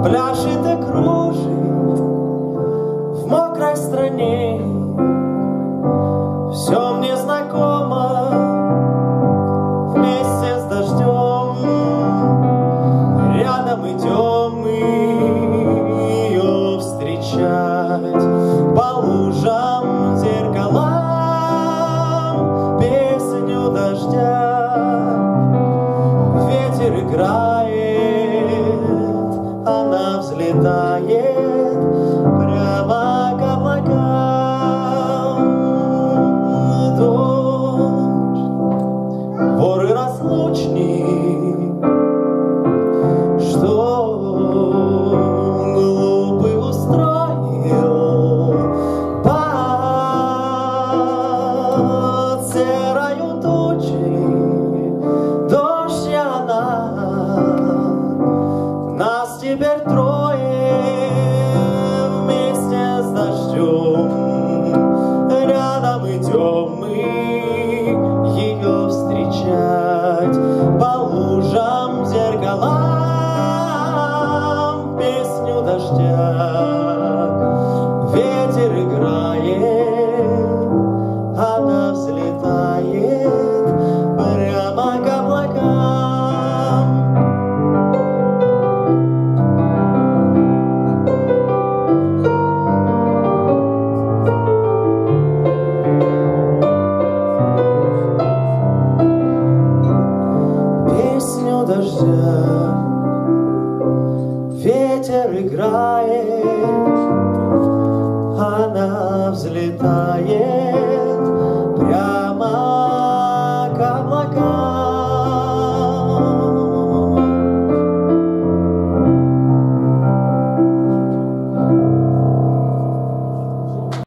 пляшет и кружит в мокрой стране. Все мне знакомо вместе с дождем. Рядом идем мы ее встречать по лужам, зеркалам, песню дождя. Ветер играет, она взлетает прямо к облакам. Дождь, вор и разлучник, что глупый устроил под серою тучей. Дождь и она, нас теперь трое вместе с дождем. Рядом идем мы ее встречать по лужам, зеркалам, песню дождя. Ветер играет, она взлетает прямо к облакам. Песню дождя ветер играет, она взлетает